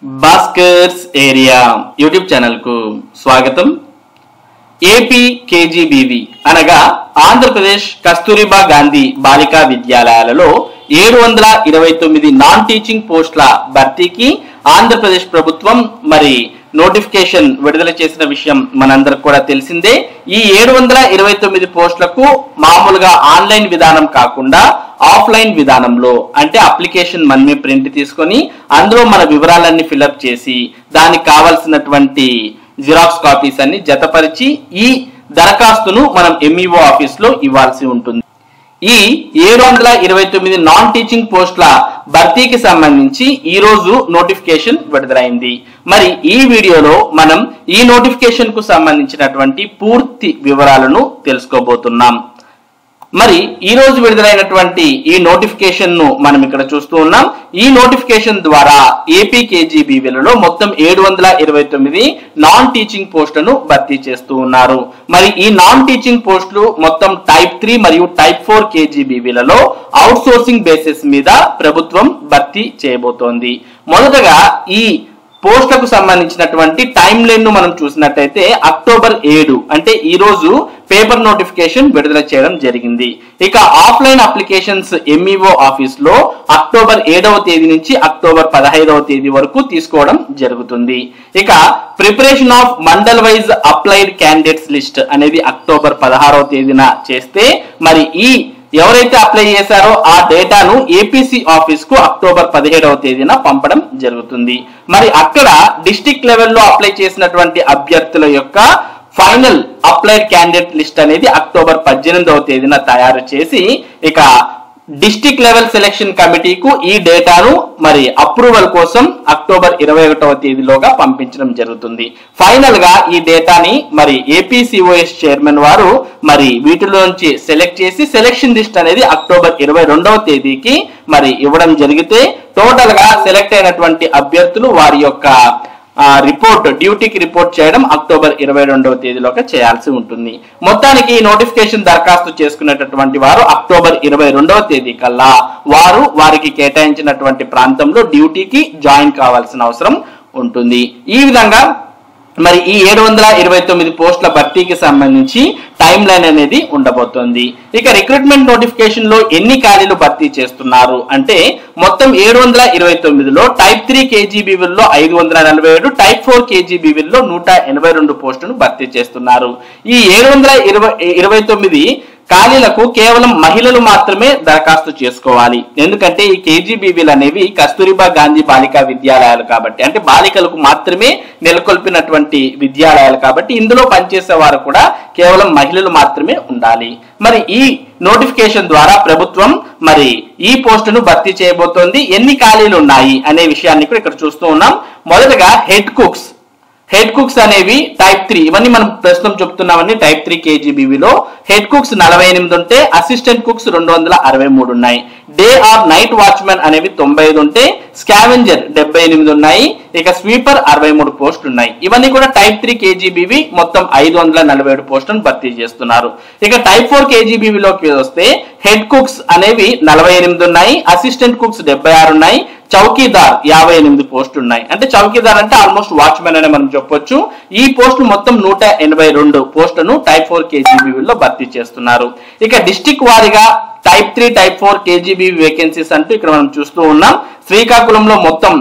Bhaskar's area YouTube channel కు స్వాగతం. AP KGBV అనగా ఆంధ్రప్రదేశ్ కస్తూరిబా గాంధీ బాలికా విద్యాలయాలలో 729 నాన్ టీచింగ్ పోస్టుల భర్తీకి ఆంధ్రప్రదేశ్ ప్రభుత్వం మరి నోటిఫికేషన్ విడుదల చేసిన విషయం మనందరికి కూడా తెలిసిందే. ఈ 729 పోస్టులకు మామూలుగా ఆన్లైన్ విధానం కాకుండా ఆఫ్లైన్ విధానంలో అంటే అప్లికేషన్ మనమే ప్రింట్ తీసుకొని అందులో మన వివరాలన్నీ ఫిల్అప్ చేసి దానికి కావాల్సినటువంటి జిరాక్స్ కాపీస్ అన్ని జతపరిచి ఈ దరఖాస్తును మనం ఎంఈఓ ఆఫీస్ లో ఇవ్వాల్సి ఉంటుంది. ఈ 729 నాన్ టీచింగ్ పోస్టుల భర్తీకి సంబంధించి ఈ రోజు నోటిఫికేషన్ విడుదలైంది. మరి ఈ వీడియోలో మనం ఈ నోటిఫికేషన్ కు సంబంధించినటువంటి పూర్తి వివరాలను తెలుసుకోబోతున్నాం. మరి ఈ రోజు విడుదలైనటువంటి ఈ నోటిఫికేషన్ ను మనం ఇక్కడ చూస్తూ ఉన్నాం. ఈ నోటిఫికేషన్ ద్వారా ఏపీ కేజీబీవీలలో మొత్తం 729 నాన్ టీచింగ్ పోస్టులను భర్తీ చేస్తూ ఉన్నారు. మరి ఈ నాన్ టీచింగ్ పోస్టులు మొత్తం టైప్ 3 మరియు టైప్ 4 కేజీబీవీలలో అవుట్ సోర్సింగ్ బేసిస్ మీద ప్రభుత్వం భర్తీ చేయబోతోంది. మొదటగా ఈ పోస్టులకు సంబంధించినటువంటి టైం లైన్ ను మనం చూసినట్టయితే అక్టోబర్ 7 అంటే ఈ రోజు పేపర్ నోటిఫికేషన్ విడుదల చేయడం జరిగింది. ఇక ఆఫ్లైన్ అప్లికేషన్స్ ఎంఈఓ ఆఫీస్ లో అక్టోబర్ 7వ తేదీ నుంచి అక్టోబర్ 15వ తేదీ వరకు తీసుకోవడం జరుగుతుంది. ఇక preparation of mandal wise applied candidates list అనేది అక్టోబర్ 16వ తేదీన చేస్తే మరి ఈ ఎవరైతే అప్లై చేశారో ఆ డేటాను ఏపీసీ ఆఫీస్ కు అక్టోబర్ 17వ తేదీన పంపడం జరుగుతుంది. మరి అక్కడ డిస్ట్రిక్ట్ లెవెల్లో అప్లై చేసినటువంటి అభ్యర్థుల యొక్క ఫైనల్ అప్లైడ్ క్యాండిడేట్ లిస్ట్ అనేది అక్టోబర్ 18వ తేదీన తయారు చేసి ఇక డిస్ట్రిక్ట్ లెవెల్ సెలక్షన్ కమిటీకు ఈ డేటాను మరి అప్రూవల్ కోసం అక్టోబర్ 21వ తేదీలోగా పంపించడం జరుగుతుంది. ఫైనల్ గా ఈ డేటాని మరి ఏపీసీఓఎస్ చైర్మన్ వారు మరి వీటిలోంచి సెలెక్ట్ చేసి సెలక్షన్ లిస్ట్ అనేది అక్టోబర్ 22వ తేదీకి మరి ఇవ్వడం జరిగితే టోటల్ గా సెలెక్ట్ అయినటువంటి అభ్యర్థులు వారి యొక్క రిపోర్ట్ డ్యూటీకి రిపోర్ట్ చేయడం అక్టోబర్ 22వ తేదీలోకి చేయాల్సి ఉంటుంది. మొత్తానికి నోటిఫికేషన్ దరఖాస్తు చేసుకునేటటువంటి వారు అక్టోబర్ 22వ తేదీ కల్లా వారికి కేటాయించినటువంటి ప్రాంతంలో డ్యూటీకి జాయిన్ కావాల్సిన అవసరం ఉంటుంది. ఈ విధంగా మరి ఈ 729 పోస్టుల భర్తీకి సంబంధించి టైం లైన్ అనేది ఉండబోతోంది. ఇక రిక్రూట్మెంట్ నోటిఫికేషన్ లో ఎన్ని ఖాళీలు భర్తీ చేస్తున్నారు అంటే మొత్తం 729లో టైప్ 3 కేజీబీవీల్లో 547, టైప్ 4 కేజీబీవీల్లో 182 పోస్టులను భర్తీ చేస్తున్నారు. ఈ 729 ఖాళీలకు కేవలం మహిళలు మాత్రమే దరఖాస్తు చేసుకోవాలి. ఎందుకంటే ఈ కేజీబీవీలు అనేవి కస్తూరిబా గాంధీ బాలికా విద్యాలయాలు కాబట్టి అంటే బాలికలకు మాత్రమే నెలకొల్పినటువంటి విద్యాలయాలు కాబట్టి ఇందులో పనిచేసే వారు కూడా కేవలం మహిళలు మాత్రమే ఉండాలి. మరి ఈ నోటిఫికేషన్ ద్వారా ప్రభుత్వం మరి ఈ పోస్టును భర్తీ చేయబోతోంది. ఎన్ని ఖాళీలు ఉన్నాయి అనే విషయాన్ని కూడా ఇక్కడ చూస్తూ ఉన్నాం. మొదటగా హెడ్ కుక్స్ అనేవి టైప్ 3 ఇవన్నీ మనం ప్రస్తుతం చెప్తున్నామని టైప్ 3 కేజీబీవీలో హెడ్ కుక్స్ 48 ఉంటే అసిస్టెంట్ కుక్స్ 263 ఉన్నాయి. డే ఆర్ నైట్ వాచ్మెన్ అనేవి 95 ఉంటే స్కావెంజర్ 78 ఉన్నాయి. ఇక స్వీపర్ 63 పోస్టులు ఉన్నాయి. ఇవన్నీ కూడా టైప్ 3 కేజీబీవీ మొత్తం 547 పోస్టులను భర్తీ చేస్తున్నారు. ఇక టైప్ 4 కేజీబీవీలోకి వస్తే హెడ్ కుక్స్ అనేవి 48 ఉన్నాయి, అసిస్టెంట్ కుక్స్ 76 ఉన్నాయి, చౌకీదార్ 58 పోస్టులు ఉన్నాయి. అంటే చౌకీదార్ అంటే ఆల్మోస్ట్ వాచ్మెన్ అనే మనం చెప్పొచ్చు. ఈ పోస్టులు మొత్తం 182 పోస్టులను టైప్ 4 కేజీబీవీలో భర్తీ చేస్తున్నారు. ఇక డిస్ట్రిక్ట్ వారీగా టైప్ 3 టైప్ 4 కేజీబీవీ వేకెన్సీస్ అంటూ ఇక్కడ మనం చూస్తూ ఉన్నాం. శ్రీకాకుళంలో మొత్తం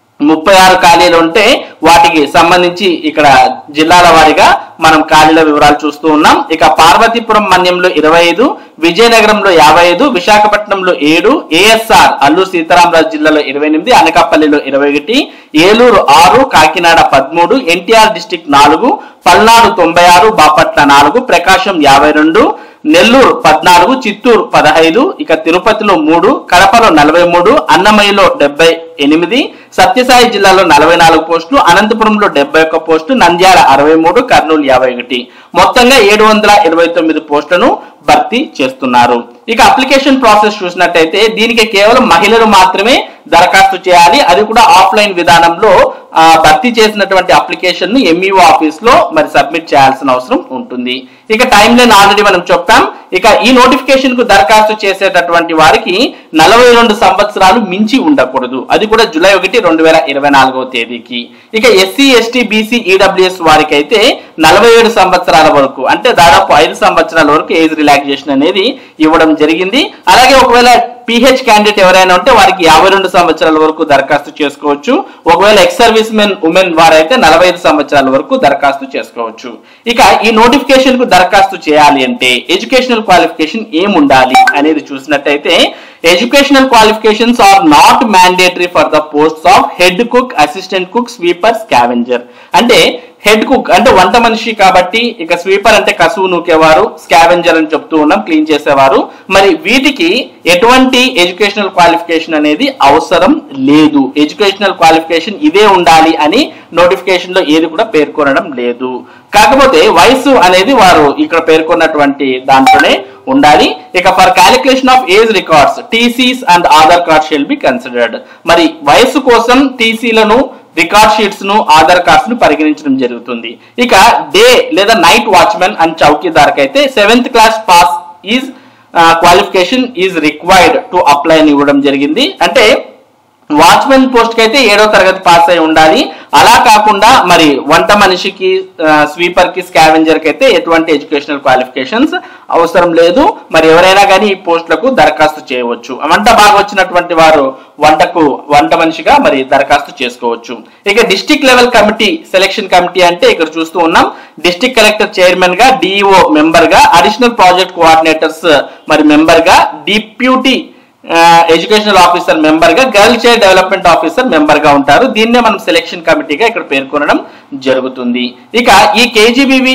36 ఖాళీలు ఉంటే వాటికి సంబంధించి ఇక్కడ జిల్లాల వారీగా మనం ఖాళీల వివరాలు చూస్తూ ఉన్నాం. ఇక పార్వతీపురం మన్యంలో 25, విజయనగరంలో 55, విశాఖపట్నంలో 7, ఏఎస్ఆర్ అల్లూరు సీతారామరాజు జిల్లాలో 28, అనకాపల్లిలో 21, ఏలూరు 6, కాకినాడ 13, ఎన్టీఆర్ డిస్ట్రిక్ట్ 4, పల్నాడు 96, బాపట్ల 4, ప్రకాశం 52, నెల్లూరు 14, చిత్తూరు 15, ఇక తిరుపతిలో 3, కడపలో 43, అన్నమయ్యలో 78, సత్యసాయి జిల్లాలో 44 పోస్టులు, అనంతపురంలో 71 పోస్టులు, నంద్యాల 63, కర్నూలు 51. మొత్తంగా 729 పోస్టులను భర్తీ చేస్తున్నారు. ఇక అప్లికేషన్ ప్రాసెస్ చూసినట్టయితే దీనికి కేవలం మహిళలు మాత్రమే దరఖాస్తు చేయాలి. అది కూడా ఆఫ్లైన్ విధానంలో భర్తీ చేసినటువంటి అప్లికేషన్ ను ఎంఈఓ ఆఫీస్ లో మరి సబ్మిట్ చేయాల్సిన అవసరం ఉంటుంది. ఇక టైం లైన్ ఆల్రెడీ మనం చెప్పాం. ఇక ఈ నోటిఫికేషన్ కు దరఖాస్తు చేసేటటువంటి వారికి 42 సంవత్సరాలు మించి ఉండకూడదు, అది కూడా జూలై 1, 2024వ తేదీకి. ఇక ఎస్సీ ఎస్టీ బీసీ ఈడబ్ల్యూఎస్ వారికి అయితే 47 సంవత్సరాల వరకు, అంటే దాదాపు 5 సంవత్సరాల వరకు ఏజ్ రిలాక్సేషన్ అనేది ఇవ్వడం జరిగింది. అలాగే ఒకవేళ పిహెచ్ క్యాండిడేట్ ఎవరైనా ఉంటే వారికి 52 సంవత్సరాల వరకు దరఖాస్తు చేసుకోవచ్చు. ఒకవేళ ఎక్స్ సర్వీస్ మెన్ ఉమెన్ వారైతే 45 సంవత్సరాల వరకు దరఖాస్తు చేసుకోవచ్చు. ఇక ఈ నోటిఫికేషన్ కు దరఖాస్తు చేయాలి అంటే ఎడ్యుకేషనల్ క్వాలిఫికేషన్ ఏముండాలి అనేది చూసినట్టయితే, educational qualifications are not mandatory for the posts of head cook, assistant cook, sweeper, scavenger. అంటే హెడ్ కుక్ అంటే వంట మనిషి కాబట్టి, ఇక స్వీపర్ అంటే కసువు నూకేవారు, స్కావెంజర్ అని చెప్తూ ఉన్నాం క్లీన్ చేసేవారు. మరి వీటికి ఎటువంటి ఎడ్యుకేషనల్ క్వాలిఫికేషన్ అనేది అవసరం లేదు. ఎడ్యుకేషనల్ క్వాలిఫికేషన్ ఇదే ఉండాలి అని నోటిఫికేషన్ లో ఏది కూడా పేర్కొనడం లేదు. కాకపోతే వయసు అనేది వారు ఇక్కడ పేర్కొన్నటువంటి దాంట్లోనే ఉండాలి. ఇక for calculation of age records TCs and Aadhaar card shall be considered. మరి వయసు కోసం టీసీలను, రికార్డ్ షీట్స్ ను, ఆధార్ కార్డ్స్ ను పరిగణించడం జరుగుతుంది. ఇక డే లేదా నైట్ వాచ్మెన్ అండ్ చౌకీదార్ కైతే 7th class pass is qualification is required to apply అని ఇవ్వడం జరిగింది. అంటే వాచ్మెన్ పోస్ట్ కి అయితే 7వ తరగతి పాస్ అయి ఉండాలి. అలా కాకుండా మరి వంట మనిషికి, స్వీపర్ కి, స్కావెంజర్ కి అయితే ఎటువంటి ఎడ్యుకేషనల్ క్వాలిఫికేషన్స్ అవసరం లేదు. మరి ఎవరైనా కానీ ఈ పోస్టులకు దరఖాస్తు చేయవచ్చు. వంట బాగా వచ్చినటువంటి వారు వంట మనిషిగా మరి దరఖాస్తు చేసుకోవచ్చు. ఇక district level committee selection committee అంటే ఇక్కడ చూస్తూ ఉన్నాం. డిస్ట్రిక్ట్ కలెక్టర్ చైర్మన్ గా, డిఈఓ మెంబర్ గా, అడిషనల్ ప్రాజెక్ట్ కోఆర్డినేటర్స్ మరి మెంబర్ గా, డిప్యూటీ ఎడ్యుకేషనల్ ఆఫీసర్ మెంబర్ గా, girl child development officer member గా ఉంటారు. దీన్నే మనం సెలక్షన్ కమిటీగా ఇక్కడ పేర్కొనడం జరుగుతుంది. ఇక ఈ కేజీబీవీ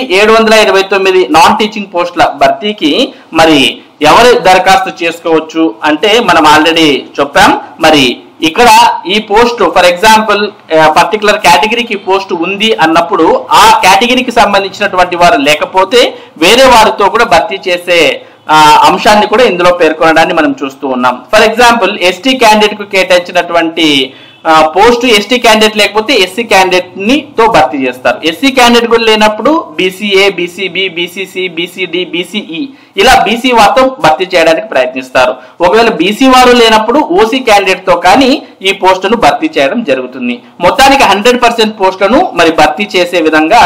729 నాన్ టీచింగ్ పోస్టుల భర్తీకి మరి ఎవరు దరఖాస్తు చేసుకోవచ్చు అంటే మనం ఆల్రెడీ చెప్పాం. మరి ఇక్కడ ఈ పోస్ట్ ఫర్ ఎగ్జాంపుల్ పర్టికులర్ కేటగిరీకి పోస్ట్ ఉంది అన్నప్పుడు ఆ కేటగిరీకి సంబంధించినటువంటి వారు లేకపోతే వేరే వారితో కూడా భర్తీ చేసే అంశాన్ని కూడా ఇందులో పేర్కొనడాన్ని మనం చూస్తూ ఉన్నాం. ఫర్ ఎగ్జాంపుల్ ఎస్టీ క్యాండిడేట్ కు కేటాయించినటువంటి పోస్ట్ ఎస్టీ క్యాండిడేట్ లేకపోతే ఎస్సీ క్యాండిడేట్ ని తో భర్తీ చేస్తారు. ఎస్సీ క్యాండిడేట్ కూడా లేనప్పుడు BCA, BCB, BCC, BCD, BCE ఇలా బీసీ వారితో భర్తీ చేయడానికి ప్రయత్నిస్తారు. ఒకవేళ బీసీ వారు లేనప్పుడు ఓసీ క్యాండిడేట్ తో కానీ ఈ పోస్టును భర్తీ చేయడం జరుగుతుంది. మొత్తానికి 100% పోస్టులను మరి భర్తీ చేసే విధంగా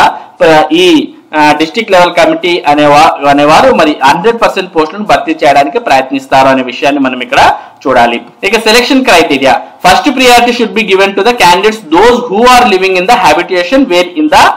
ఈ డిస్ట్రిక్ట్ లెవెల్ కమిటీ అనేవారు మరి 100% పోస్టులను భర్తీ చేయడానికి ప్రయత్నిస్తారు అనే విషయాన్ని మనం ఇక్కడ చూడాలి. ఇక selection criteria, first priority should be given to the candidates those who are living in the habitation where in the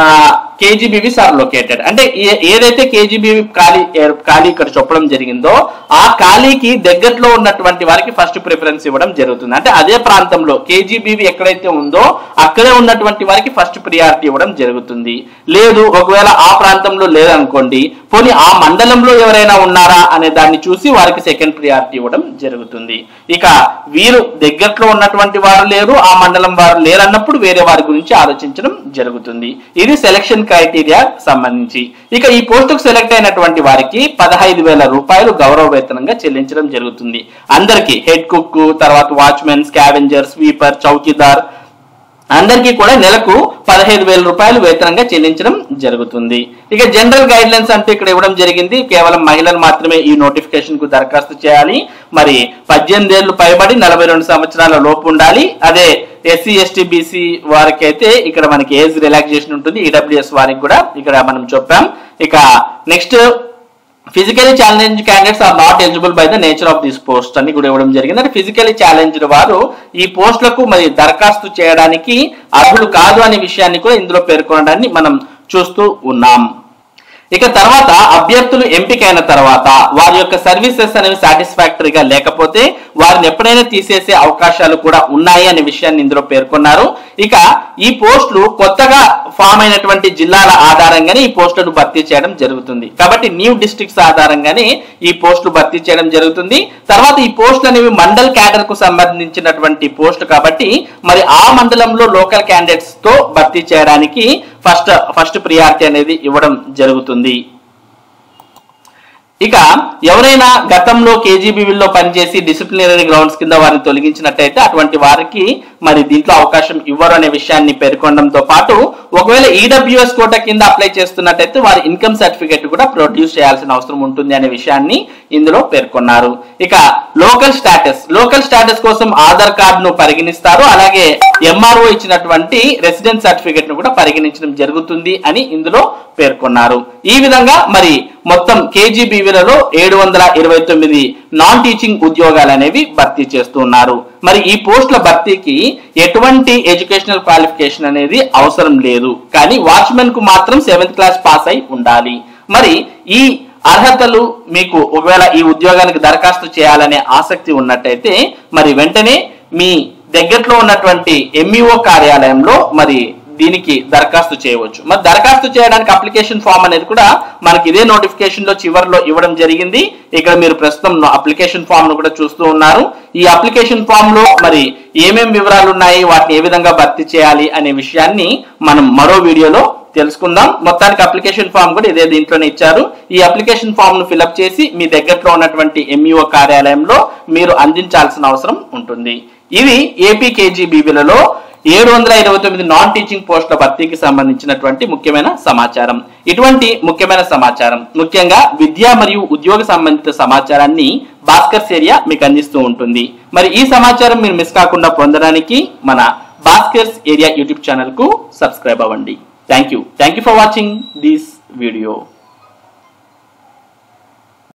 KGBVs are located. అంటే ఏదైతే కేజీబీవీ ఖాళీ ఇక్కడ చెప్పడం జరిగిందో ఆ ఖాళీకి దగ్గరలో ఉన్నటువంటి వారికి ఫస్ట్ ప్రిఫరెన్స్ ఇవ్వడం జరుగుతుంది. అంటే అదే ప్రాంతంలో కేజీబీవీ ఎక్కడైతే ఉందో అక్కడే ఉన్నటువంటి వారికి ఫస్ట్ ప్రియారిటీ ఇవ్వడం జరుగుతుంది. లేదు ఒకవేళ ఆ ప్రాంతంలో లేదనుకోండి, పోనీ ఆ మండలంలో ఎవరైనా ఉన్నారా అనే దాన్ని చూసి వారికి సెకండ్ ప్రియారిటీ ఇవ్వడం జరుగుతుంది. ఇక వీరు దగ్గరలో ఉన్నటువంటి వారు లేరు, ఆ మండలం వారు లేరన్నప్పుడు వేరే వారి గురించి ఆలోచించడం జరుగుతుంది. ఇది సెలక్షన్ క్రైటీరియా సంబంధించి. ఇక ఈ పోస్టుకు సెలెక్ట్ అయినటువంటి వారికి 15,000 రూపాయలు గౌరవ వేతనంగా చెల్లించడం జరుగుతుంది. అందరికీ హెడ్ కుక్, తర్వాత వాచ్మెన్, స్కావెంజర్, స్వీపర్, చౌకీదార్ అందరికీ కూడా నెలకు 15,000 రూపాయలు వేతనంగా చెల్లించడం జరుగుతుంది. ఇక జనరల్ గైడ్ లైన్స్ అంటే ఇక్కడ ఇవ్వడం జరిగింది. కేవలం మహిళలు మాత్రమే ఈ నోటిఫికేషన్ కు దరఖాస్తు చేయాలి. మరి 18 ఏళ్లు పైబడి 42 సంవత్సరాల లోపు ఉండాలి. అదే ఎస్సీ ఎస్టీ బీసీ వారికి అయితే ఇక్కడ మనకి ఏజ్ రిలాక్సేషన్ ఉంటుంది. ఈడబ్ల్యూఎస్ వారికి కూడా ఇక్కడ మనం చెప్పాం. ఇక next physically challenge candidates are not eligible by the nature of this post అని కూడా ఇవ్వడం జరిగింది. అంటే ఫిజికలీ ఛాలెంజ్డ్ వారు ఈ పోస్టులకు మరి దరఖాస్తు చేయడానికి అర్హులు కాదు అనే విషయాన్ని కూడా ఇందులో పేర్కొనడాన్ని మనం చూస్తూ ఉన్నాం. ఇక తర్వాత అభ్యర్థులు ఎంపికైన తర్వాత వారి యొక్క సర్వీసెస్ అనేవి సాటిస్ఫాక్టరీగా లేకపోతే వారిని ఎప్పుడైనా తీసేసే అవకాశాలు కూడా ఉన్నాయి అనే విషయాన్ని ఇందులో పేర్కొన్నారు. ఇక ఈ పోస్టులు కొత్తగా ఫామ్ అయినటువంటి జిల్లాల ఆధారంగానే ఈ పోస్టులను భర్తీ చేయడం జరుగుతుంది. కాబట్టి న్యూ డిస్ట్రిక్ట్స్ ఆధారంగానే ఈ పోస్టులు భర్తీ చేయడం జరుగుతుంది. తర్వాత ఈ పోస్టులు అనేవి మండల్ క్యాడర్ కు సంబంధించినటువంటి పోస్టు కాబట్టి మరి ఆ మండలంలో లోకల్ క్యాండిడేట్స్ తో భర్తీ చేయడానికి ఫస్ట్ ప్రియారిటీ అనేది ఇవ్వడం జరుగుతుంది. ఇక ఎవరైనా గతంలో కేజీబీవీలో పనిచేసి డిసిప్లినరీ గ్రౌండ్స్ కింద వారిని తొలగించినట్టయితే అటువంటి వారికి మరి దీంట్లో అవకాశం ఇవ్వరు అనే విషయాన్ని పేర్కొనడంతో పాటు ఒకవేళ ఈడబ్ల్యూఎస్ కోటా కింద అప్లై చేస్తున్నట్టయితే వారి ఇన్కమ్ సర్టిఫికేట్ కూడా ప్రొడ్యూస్ చేయాల్సిన అవసరం ఉంటుంది అనే విషయాన్ని ఇందులో పేర్కొన్నారు. ఇక లోకల్ స్టేటస్ కోసం ఆధార్ కార్డును పరిగణిస్తారు. అలాగే ఎంఆర్ఓ ఇచ్చినటువంటి రెసిడెన్స్ సర్టిఫికేట్ ను కూడా పరిగణించడం జరుగుతుంది అని ఇందులో పేర్కొన్నారు. ఈ విధంగా మరి మొత్తం కేజీబీవీలలో 729 నాన్ టీచింగ్ ఉద్యోగాలు అనేవి భర్తీ చేస్తున్నారు. మరి ఈ పోస్టుల భర్తీకి ఎటువంటి ఎడ్యుకేషనల్ క్వాలిఫికేషన్ అనేది అవసరం లేదు. కానీ వాచ్మెన్ కు మాత్రం 7th క్లాస్ పాస్ అయి ఉండాలి. మరి ఈ అర్హతలు మీకు ఒకవేళ ఈ ఉద్యోగానికి దరఖాస్తు చేయాలనే ఆసక్తి ఉన్నట్టయితే మరి వెంటనే మీ దగ్గరలో ఉన్నటువంటి ఎంఈఓ కార్యాలయంలో మరి దీనికి దరఖాస్తు చేయవచ్చు. మరి దరఖాస్తు చేయడానికి అప్లికేషన్ ఫామ్ అనేది కూడా మనకి ఇదే నోటిఫికేషన్ లో చివరిలో ఇవ్వడం జరిగింది. ఇక్కడ మీరు ప్రస్తుతం అప్లికేషన్ ఫామ్ ను కూడా చూస్తూ ఉన్నారు. ఈ అప్లికేషన్ ఫామ్ లో మరి ఏమేం వివరాలు ఉన్నాయి, వాటిని ఏ విధంగా భర్తీ చేయాలి అనే విషయాన్ని మనం మరో వీడియోలో తెలుసుకుందాం. మొత్తానికి అప్లికేషన్ ఫామ్ కూడా ఇదే దీంట్లోనే ఇచ్చారు. ఈ అప్లికేషన్ ఫామ్ ను ఫిల్అప్ చేసి మీ దగ్గరలో ఉన్నటువంటి ఎంఈఓ కార్యాలయంలో మీరు అందించాల్సిన అవసరం ఉంటుంది. ఇది ఏపీ కేజీబీవీలలో 729 నాన్ టీచింగ్ పోస్టుల భర్తీకి సంబంధించినటువంటి ముఖ్యమైన సమాచారం. ఇటువంటి ముఖ్యమైన సమాచారం ముఖ్యంగా విద్య మరియు ఉద్యోగ సంబంధిత సమాచారాన్ని భాస్కర్స్ ఏరియా మీకు అందిస్తూ ఉంటుంది. మరి ఈ సమాచారం మీరు మిస్ కాకుండా పొందడానికి మన భాస్కర్స్ ఏరియా యూట్యూబ్ ఛానల్ కు సబ్స్క్రైబ్ అవ్వండి. Thank you for watching this video.